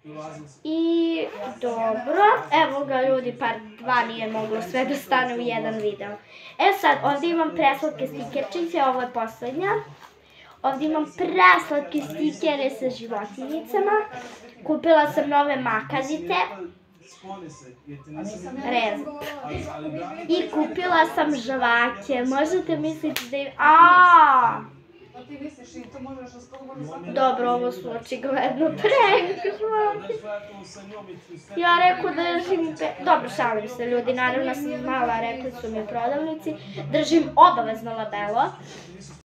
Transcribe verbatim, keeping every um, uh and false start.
I dobro, evo ga ljudi, par dva nije moglo sve da stane u jedan video. E sad, ovdje imam preslatke stikerčice, ovo je poslednja. Ovdje imam preslatke stikere sa životinjicama. Kupila sam nove makazice. Rez. I kupila sam žvake. Možete misliti da im... Aaaa! Dobro, ovo su očigledno prank žvake. Ja rekao da držim... Dobro, šalim se ljudi, naravno sam znala, rekli su mi u prodavnici. Držim obavezno labelo.